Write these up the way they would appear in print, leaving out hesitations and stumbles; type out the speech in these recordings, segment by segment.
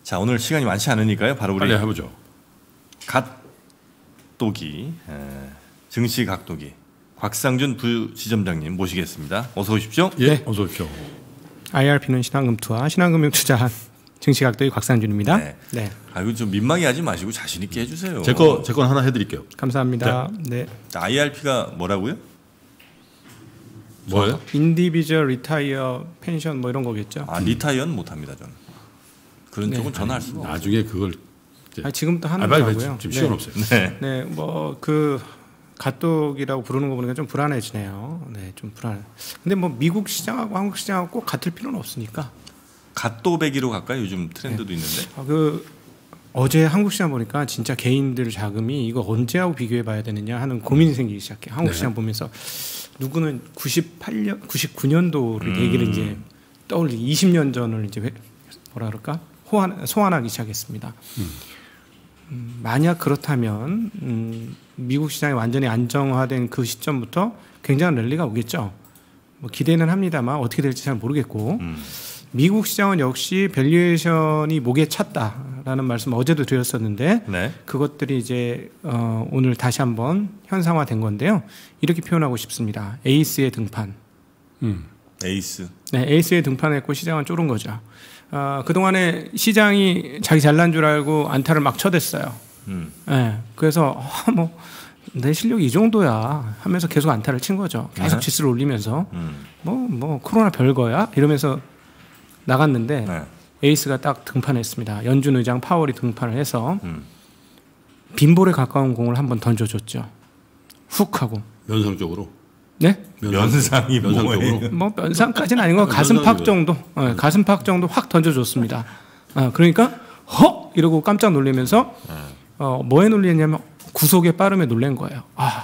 자, 오늘 시간이 많지 않으니까요. 바로 우리 빨리 해보죠. 갓도기, 증시 각도기 곽상준 부지점장님 모시겠습니다. 어서 오십시오. 예, 네. 어서 오십시오. IRP는 신한금투와 신한금융 투자한 증시각도의 곽상준입니다. 네. 네. 이거 좀 민망해 하지 마시고 자신 있게 해주세요. 제 건 하나 해드릴게요. 감사합니다. 네. 자, IRP가 뭐라고요? 뭐예요? 인디비주얼 리타이어 펜션 뭐 이런 거겠죠. 아, 리타이어는 못합니다 저는. 그런 쪽은 전화 할 수가 없어요. 나중에 그걸 지금도 하는 빨리 거고요. 지금 시간 없어요. 네. 네, 뭐 그 갓독이라고 부르는 거 보니까 좀 불안해지네요. 네, 좀 불안해. 근데 뭐 미국 시장하고 한국 시장하고 꼭 같을 필요는 없으니까. 갓도배기로 갈까요? 요즘 트렌드도 있는데. 어제 한국 시장 보니까 진짜 개인들 자금이 이거 언제하고 비교해봐야 되느냐 하는 고민이 생기기 시작해. 한국 시장 보면서 누구는 99년도를 얘기를 이제 떠올리기 20년 전을 이제 뭐라 그럴까 소환하기 시작했습니다. 만약 그렇다면 미국 시장이 완전히 안정화된 그 시점부터 굉장한 랠리가 오겠죠. 뭐 기대는 합니다만 어떻게 될지 잘 모르겠고 미국 시장은 역시 밸류에이션이 목에 찼다라는 말씀 어제도 드렸었는데 네. 그것들이 이제 오늘 다시 한번 현상화된 건데요. 이렇게 표현하고 싶습니다. 에이스의 등판. 에이스. 네, 에이스의 등판했고 시장은 쫄은 거죠. 그동안에 시장이 자기 잘난 줄 알고 안타를 막 쳐댔어요. 네, 그래서 내 실력이 이 정도야 하면서 계속 안타를 친 거죠. 계속 지수를 올리면서 뭐 코로나 별거야 이러면서 나갔는데 에이스가 딱 등판했습니다. 연준 의장 파월이 등판을 해서 빈볼에 가까운 공을 한번 던져줬죠. 훅 하고. 면상적으로. 네? 면상이 면상적으로. 뭐 면상까지는 아닌 거 가슴팍 정도, 가슴팍 정도 확 던져줬습니다. 그러니까 헉 이러고 깜짝 놀라면서 뭐에 놀랐냐면 구속의 빠름에 놀란 거예요.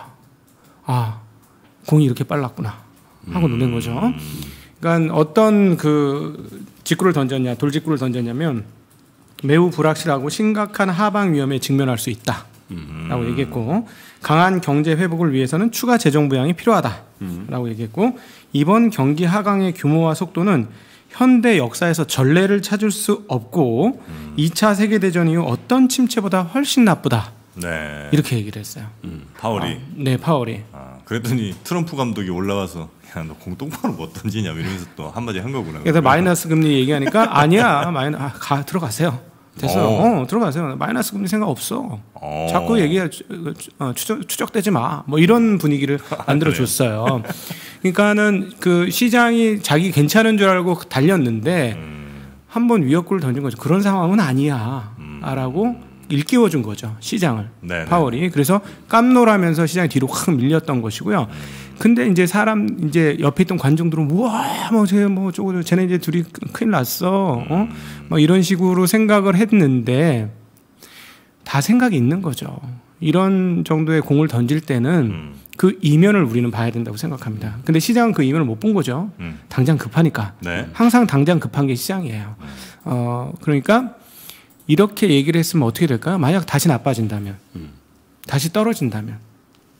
공이 이렇게 빨랐구나 하고 놀란 거죠. 그러니까 어떤 그 직구를 던졌냐, 돌직구를 던졌냐면 매우 불확실하고 심각한 하방 위험에 직면할 수 있다라고 얘기했고, 강한 경제 회복을 위해서는 추가 재정 부양이 필요하다라고 얘기했고, 이번 경기 하강의 규모와 속도는 현대 역사에서 전례를 찾을 수 없고 2차 세계대전 이후 어떤 침체보다 훨씬 나쁘다. 네. 이렇게 얘기를 했어요. 파월이. 네, 파월이. 그랬더니 트럼프 감독이 올라와서 야, 너 공 똑바로 못 던지냐 이러면서 또 한마디 한 거구나. 그래서 마이너스 금리 얘기하니까 아니야, 들어가세요. 됐어요. 들어가세요. 마이너스 금리 생각 없어. 자꾸 얘기해 추적되지 마. 뭐 이런 분위기를 만들어 줬어요. 그러니까는 그 시장이 자기 괜찮은 줄 알고 달렸는데 한번 위협구를 던진 거죠. 그런 상황은 아니야라고 일깨워 준 거죠. 시장을. 네네. 파월이. 그래서 깜놀하면서 시장이 뒤로 확 밀렸던 것이고요. 근데 이제 이제 옆에 있던 관중들은 우와 쟤네 이제 둘이 큰일 났어. 뭐 이런 식으로 생각을 했는데 다 생각이 있는 거죠. 이런 정도의 공을 던질 때는 그 이면을 우리는 봐야 된다고 생각합니다. 근데 시장은 그 이면을 못 본 거죠. 당장 급하니까. 네. 항상 당장 급한 게 시장이에요. 그러니까 이렇게 얘기를 했으면 어떻게 될까요? 만약 다시 나빠진다면, 다시 떨어진다면.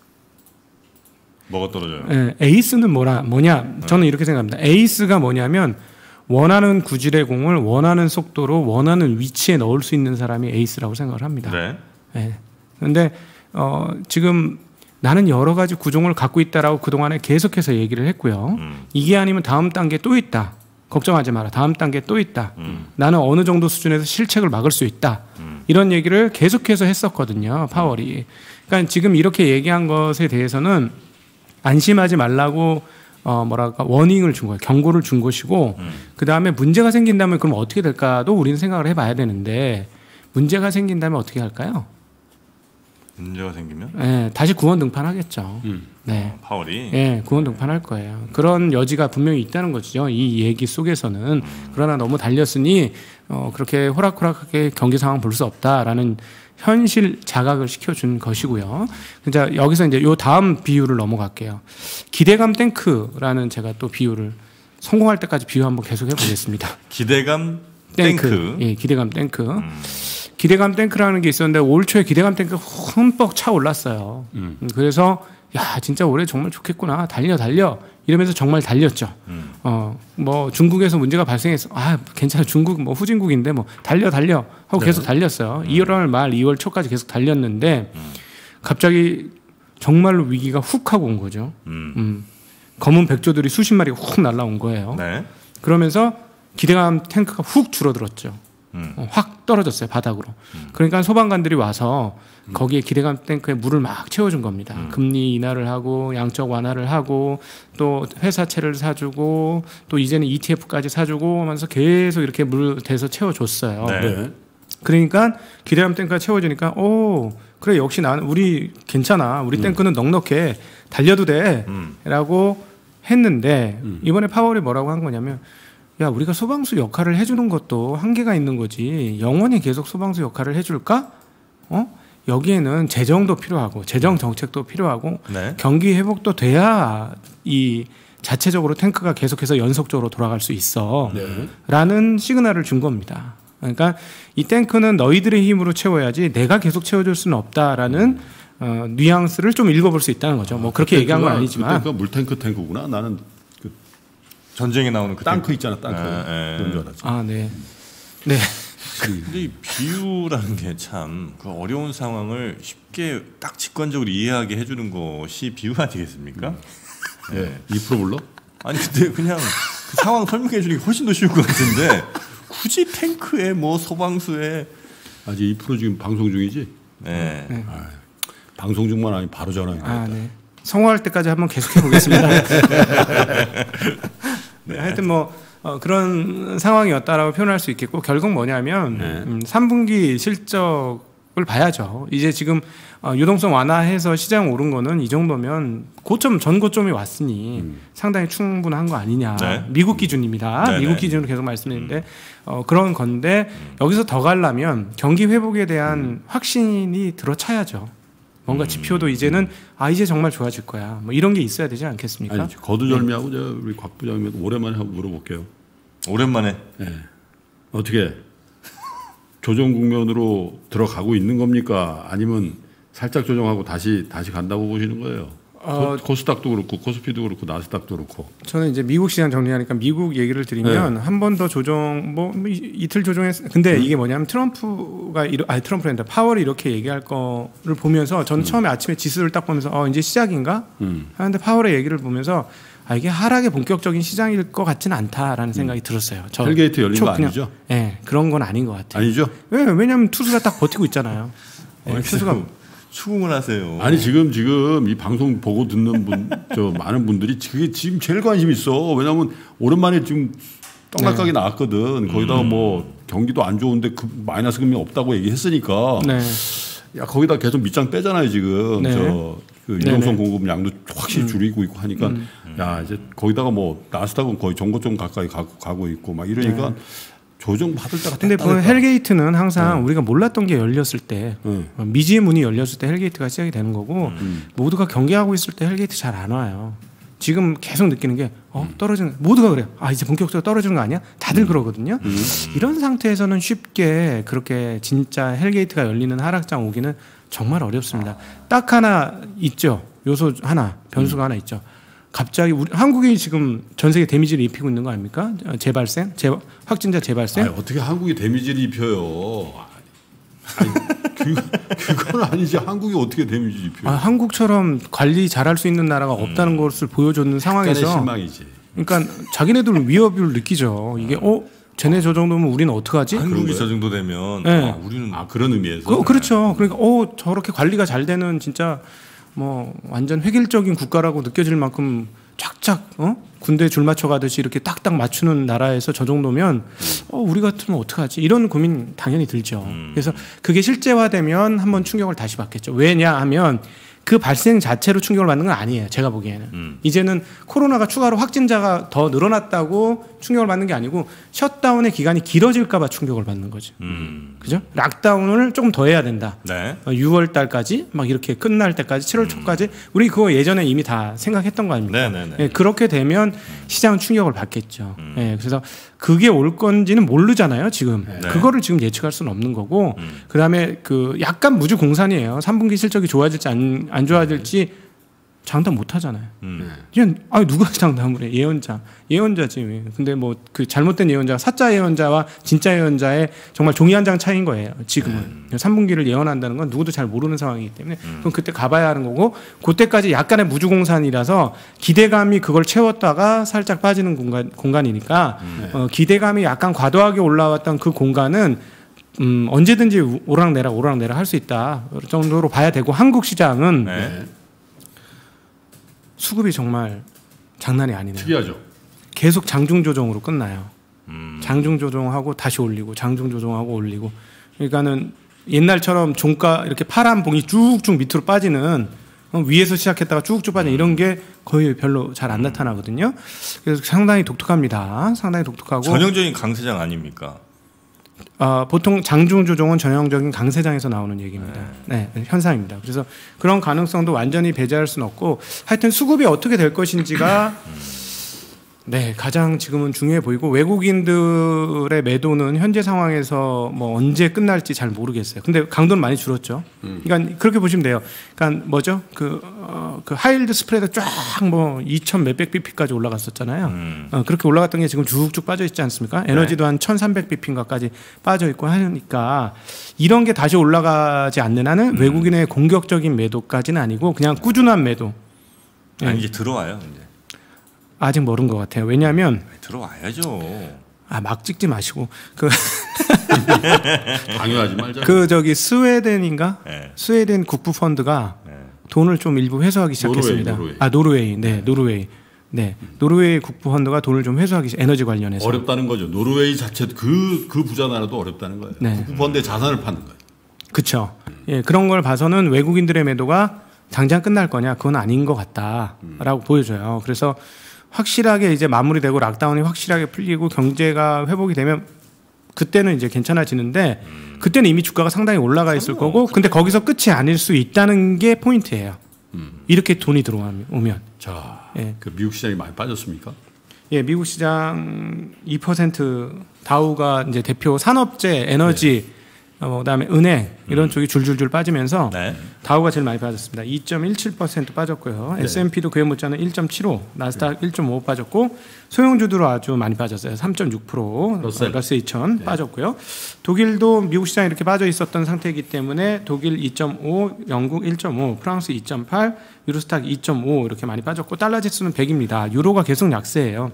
뭐가 떨어져요? 네, 에이스는 뭐냐? 저는 이렇게 생각합니다. 에이스가 뭐냐면 원하는 구질의 공을 원하는 속도로 원하는 위치에 넣을 수 있는 사람이 에이스라고 생각을 합니다. 네. 네. 그런데 지금 나는 여러 가지 구종을 갖고 있다라고 그동안에 계속해서 얘기를 했고요. 이게 아니면 다음 단계 또 있다. 걱정하지 마라. 다음 단계 또 있다. 나는 어느 정도 수준에서 실책을 막을 수 있다. 이런 얘기를 계속해서 했었거든요. 파월이. 그러니까 지금 이렇게 얘기한 것에 대해서는 안심하지 말라고 워닝을 준 거예요. 경고를 준 것이고, 그 다음에 문제가 생긴다면 그럼 어떻게 될까도 우리는 생각을 해봐야 되는데, 문제가 생긴다면 어떻게 할까요? 문제가 생기면? 네, 다시 구원 등판하겠죠. 네. 파월이? 네, 구원 등판할 거예요. 그런 여지가 분명히 있다는 거죠. 이 얘기 속에서는. 그러나 너무 달렸으니 그렇게 호락호락하게 경기 상황 볼 수 없다라는 현실 자각을 시켜준 것이고요. 자, 여기서 이제 요 다음 비유를 넘어갈게요. 기대감 탱크라는 제가 또 비유를 성공할 때까지 비유 한번 계속 해보겠습니다. 기대감 탱크. 예, 기대감 탱크. 기대감 탱크라는 게 있었는데 올 초에 기대감 탱크가 흠뻑 차 올랐어요. 그래서 야 진짜 올해 정말 좋겠구나 달려 이러면서 정말 달렸죠. 뭐 중국에서 문제가 발생해서 괜찮아 중국 뭐 후진국인데 뭐 달려 하고 계속 달렸어요. 1월 말 2월 초까지 계속 달렸는데 갑자기 정말로 위기가 훅 하고 온 거죠. 검은 백조들이 수십 마리가 훅 날라온 거예요. 네. 그러면서 기대감 탱크가 훅 줄어들었죠. 확 떨어졌어요 바닥으로. 그러니까 소방관들이 와서 거기에 기대감 탱크에 물을 막 채워준 겁니다. 금리 인하를 하고 양적 완화를 하고 또 회사채를 사주고 또 이제는 ETF까지 사주고 하면서 계속 이렇게 물 대서 채워줬어요. 네. 그러니까 기대감 탱크가 채워주니까 그래 역시 우리 괜찮아 우리 탱크는 넉넉해 달려도 돼라고 했는데 이번에 파월이 뭐라고 한 거냐면 야 우리가 소방수 역할을 해주는 것도 한계가 있는 거지 영원히 계속 소방수 역할을 해줄까? 여기에는 재정도 필요하고 재정 정책도 필요하고 네. 경기 회복도 돼야 이 자체적으로 탱크가 계속해서 연속적으로 돌아갈 수 있어 라는 시그널을 준 겁니다. 그러니까 이 탱크는 너희들의 힘으로 채워야지 내가 계속 채워줄 수는 없다라는 뉘앙스를 좀 읽어볼 수 있다는 거죠. 뭐 그렇게 얘기한 건 아니지만 그 물탱크 탱크구나. 나는 그 전쟁에 나오는 그 땅크 있잖아. 땅크. 그런 줄 알았지. 네. 네. 근데 이 비유라는 게 참 그 어려운 상황을 쉽게 딱 직관적으로 이해하게 해주는 것이 비유 아니겠습니까? 네. 2% 불러? 아니 근데 그냥 그 상황 설명해 주는 게 훨씬 더 쉬울 것 같은데 굳이 탱크에 뭐 소방수에 아직 2% 지금 방송 중이지? 네. 방송 중만 아니면 바로 전화해. 네. 성공할 때까지 한번 계속해 보겠습니다. 네, 하여튼 뭐 그런 상황이었다라고 표현할 수 있겠고 결국 뭐냐면 3분기 실적을 봐야죠. 이제 지금 유동성 완화해서 시장 오른 거는 이 정도면 전고점이 왔으니 상당히 충분한 거 아니냐. 네. 미국 기준입니다. 네네. 미국 기준으로 계속 말씀드리는데 그런 건데 여기서 더 가려면 경기 회복에 대한 확신이 들어차야죠. 뭔가 지표도 이제는 이제 정말 좋아질 거야. 뭐 이런 게 있어야 되지 않겠습니까? 아니, 거두절미하고 우리 곽 부장님 오랜만에 한번 물어볼게요. 오랜만에 네. 어떻게 조정 국면으로 들어가고 있는 겁니까? 아니면 살짝 조정하고 다시 간다고 보시는 거예요? 코스닥도 그렇고 코스피도 그렇고 나스닥도 그렇고. 저는 이제 미국 시장 정리하니까 미국 얘기를 드리면 한 번 더 조정 이틀 조정했. 근데 이게 뭐냐면 트럼프랜다 파월이 이렇게 얘기할 거를 보면서 저는 처음에 아침에 지수를 딱 보면서 이제 시작인가 하는데 파월의 얘기를 보면서 이게 하락의 본격적인 시장일 것 같지는 않다라는 생각이 들었어요. 헬게이트 열린 거 아니죠? 네, 그런 건 아닌 것 같아요. 아니죠? 왜냐하면 투수가 딱 버티고 있잖아요. 투수가 추궁을 하세요. 아니 지금 이 방송 보고 듣는 많은 분들이 그게 지금 제일 관심 있어. 왜냐하면 오랜만에 지금 떡락가게 나왔거든. 거기다가 뭐 경기도 안 좋은데 마이너스 금리 없다고 얘기했으니까. 네. 야 거기다 계속 밑장 빼잖아요 지금. 그 유동성 공급량도 확실히 줄이고 있고 하니까 야 이제 거기다가 뭐 나스닥은 거의 전고점 가까이 가고 있고 막 이러니까. 조정 받을 때가 근데 보면 헬게이트는 항상 우리가 몰랐던 게 열렸을 때 미지의 문이 열렸을 때 헬게이트가 시작이 되는 거고 모두가 경계하고 있을 때 헬게이트 잘 안 와요. 지금 계속 느끼는 게 떨어지는 모두가 그래요. 이제 본격적으로 떨어지는 거 아니야? 다들 그러거든요. 이런 상태에서는 쉽게 그렇게 진짜 헬게이트가 열리는 하락장 오기는 정말 어렵습니다. 딱 하나 있죠. 요소 하나 변수가 하나 있죠. 갑자기 한국이 지금 전 세계 데미지를 입히고 있는 거 아닙니까? 확진자 재발생? 어떻게 한국이 데미지를 입혀요? 그건 아니지. 한국이 어떻게 데미지 입혀요? 한국처럼 관리 잘할 수 있는 나라가 없다는 것을 보여줬는 상황에서 실망이지. 그러니까 자기네들 위협을 느끼죠. 이게 쟤네 저 정도면 우리는 어떡하지? 한국이 저 정도 되면 우리는 그런 의미에서 그렇죠. 그러니까 저렇게 관리가 잘 되는 진짜 뭐 완전 획일적인 국가라고 느껴질 만큼 쫙쫙 군대 줄 맞춰 가듯이 이렇게 딱딱 맞추는 나라에서 저 정도면 우리 같으면 어떡하지? 이런 고민 당연히 들죠. 그래서 그게 실제화되면 한번 충격을 다시 받겠죠. 왜냐하면 그 발생 자체로 충격을 받는 건 아니에요. 제가 보기에는. 이제는 코로나가 추가로 확진자가 더 늘어났다고 충격을 받는 게 아니고 셧다운의 기간이 길어질까 봐 충격을 받는 거죠. 그죠? 락다운을 조금 더 해야 된다. 네. 6월 달까지 막 이렇게 끝날 때까지 7월 초까지 우리 그거 예전에 이미 다 생각했던 거 아닙니까? 네, 그렇게 되면 시장은 충격을 받겠죠. 그래서 그게 올 건지는 모르잖아요, 지금. 그거를 지금 예측할 수는 없는 거고 그다음에 그 약간 무주공산이에요. 3분기 실적이 좋아질지 안 좋아질지 장담 못 하잖아요. 그냥 누가 장담을 해? 예언자지. 근데 뭐 그 잘못된 예언자, 사자 예언자와 진짜 예언자의 정말 종이 한 장 차이인 거예요. 지금은 3분기를 예언한다는 건 누구도 잘 모르는 상황이기 때문에 그럼 그때 가봐야 하는 거고, 그때까지 약간의 무주공산이라서 기대감이 그걸 채웠다가 살짝 빠지는 공간이니까 기대감이 약간 과도하게 올라왔던 그 공간은 언제든지 오락내락 할 수 있다 정도로 봐야 되고, 한국 시장은 수급이 정말 장난이 아니네요. 특이하죠. 계속 장중 조정으로 끝나요. 장중 조정하고 다시 올리고, 장중 조정하고 올리고. 그러니까는 옛날처럼 종가 이렇게 파란 봉이 쭉쭉 밑으로 빠지는, 위에서 시작했다가 쭉쭉 빠지는 이런 게 거의 별로 잘 안 나타나거든요. 그래서 상당히 독특합니다. 상당히 독특하고 전형적인 강세장 아닙니까? 보통 장중 조정은 전형적인 강세장에서 나오는 얘기입니다. 네, 현상입니다. 그래서 그런 가능성도 완전히 배제할 수는 없고, 하여튼 수급이 어떻게 될 것인지가 가장 지금은 중요해 보이고, 외국인들의 매도는 현재 상황에서 뭐 언제 끝날지 잘 모르겠어요. 근데 강도는 많이 줄었죠. 그러니까 그렇게 보시면 돼요. 그러니까 뭐죠? 그 하이힐드 스프레드 쫙 뭐 2,000 몇백 bp까지 올라갔었잖아요. 그렇게 올라갔던 게 지금 쭉쭉 빠져 있지 않습니까? 에너지도 한 1,300 bp인가까지 빠져 있고 하니까, 이런 게 다시 올라가지 않는 한은 외국인의 공격적인 매도까지는 아니고 그냥 꾸준한 매도. 이제 들어와요, 이제. 아직 모른 것 같아요. 왜냐하면 들어와야죠. 막 찍지 마시고 강요하지 말자. 스웨덴인가? 스웨덴 국부 펀드가 돈을 좀 일부 회수하기 시작했습니다. 노르웨이. 노르웨이 국부 펀드가 돈을 좀 회수하기 에너지 관련해서. 어렵다는 거죠. 노르웨이 자체 그 부자 나라도 어렵다는 거예요. 국부 펀드의 자산을 파는 거예요. 그렇죠. 그런 걸 봐서는 외국인들의 매도가 당장 끝날 거냐? 그건 아닌 것 같다라고 보여져요. 그래서 확실하게 이제 마무리되고 락다운이 확실하게 풀리고 경제가 회복이 되면 그때는 이제 괜찮아지는데, 그때는 이미 주가가 상당히 올라가 있을 거고, 근데 거기서 끝이 아닐 수 있다는 게 포인트예요. 이렇게 돈이 들어오면. 자, 그 미국 시장이 많이 빠졌습니까? 미국 시장 2%, 다우가 이제 대표 산업재, 에너지, 그다음에 은행 이런 쪽이 줄줄줄 빠지면서 다우가 제일 많이 빠졌습니다. 2.17% 빠졌고요. S&P도 그에 못지않은 1.75, 나스닥 1.5 빠졌고, 소형주들로 아주 많이 빠졌어요. 3.6%, 러셀 2000 빠졌고요. 독일도 미국 시장에 이렇게 빠져 있었던 상태이기 때문에 독일 2.5, 영국 1.5, 프랑스 2.8, 유로스탁 2.5 이렇게 많이 빠졌고, 달러 지수는 100입니다. 유로가 계속 약세예요.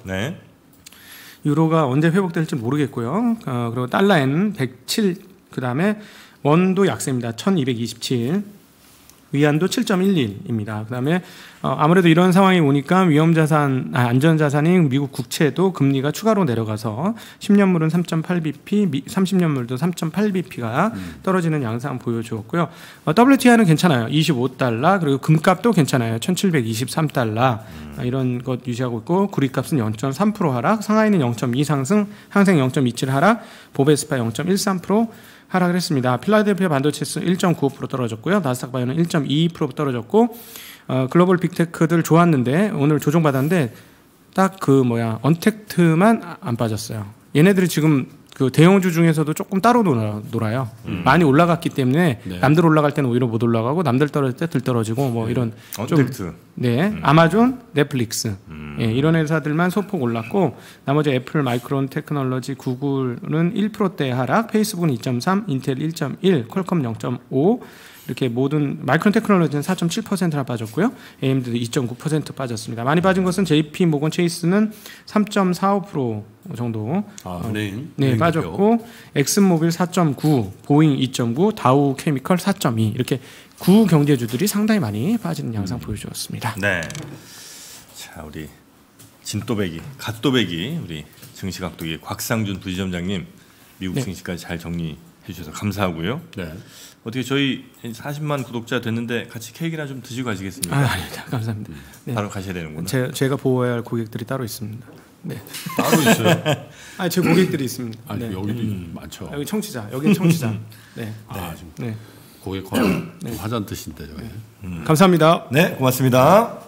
유로가 언제 회복될지 모르겠고요. 그리고 달러엔 107, 그 다음에 원도 약세입니다. 1227, 위안도 7.11입니다. 그 다음에 아무래도 이런 상황이 오니까 위험자산, 안전자산인 미국 국채도 금리가 추가로 내려가서 10년물은 3.8bp, 30년물도 3.8bp가 떨어지는 양상 보여주었고요. WTI는 괜찮아요. 25달러, 그리고 금값도 괜찮아요. 1723달러. 이런 것 유지하고 있고, 구리값은 0.3% 하락, 상하이는 0.2 상승, 항생 0.27 하락, 보베스파 0.13% 하락을 했습니다. 필라델피아 반도체스 1.95% 떨어졌고요. 나스닥 바이오는 1.22% 떨어졌고, 글로벌 빅테크들 좋았는데 오늘 조정받았는데 딱 언택트만 안 빠졌어요. 얘네들이 지금 그 대형주 중에서도 조금 따로 놀아요. 많이 올라갔기 때문에 남들 올라갈 때는 오히려 못 올라가고, 남들 떨어질 때 들 떨어지고 뭐 이런 언택트. 아마존, 넷플릭스 이런 회사들만 소폭 올랐고, 나머지 애플, 마이크론 테크놀로지, 구글은 1%대 하락, 페이스북은 2.3, 인텔 1.1, 퀄컴 0.5 이렇게 모든, 마이크론 테크놀로지는 4.7%나 빠졌고요. AMD도 2.9% 빠졌습니다. 많이 빠진 것은 JP 모건 체이스는 3.45% 정도 빠졌고, 엑슨모빌 4.9, 보잉 2.9, 다우 케미컬 4.2 이렇게 구경제주들이 상당히 많이 빠지는 양상 보여주었습니다. 자, 우리 진또배기, 갓또배기 우리 증시각도기 곽상준 부지점장님, 미국 증시까지 잘 정리해 주셔서 감사하고요. 어떻게 저희 40만 구독자 됐는데 같이 케이크나 좀 드시고 가시겠습니까? 아닙니다. 감사합니다. 바로 가셔야 되는구나. 제가 보호해야 할 고객들이 따로 있습니다. 따로 있어요? 제 고객들이 있습니다. 여기도 많죠. 여기 청취자, 여기 청취자. 고객 한 잔 드신대. 감사합니다. 고맙습니다.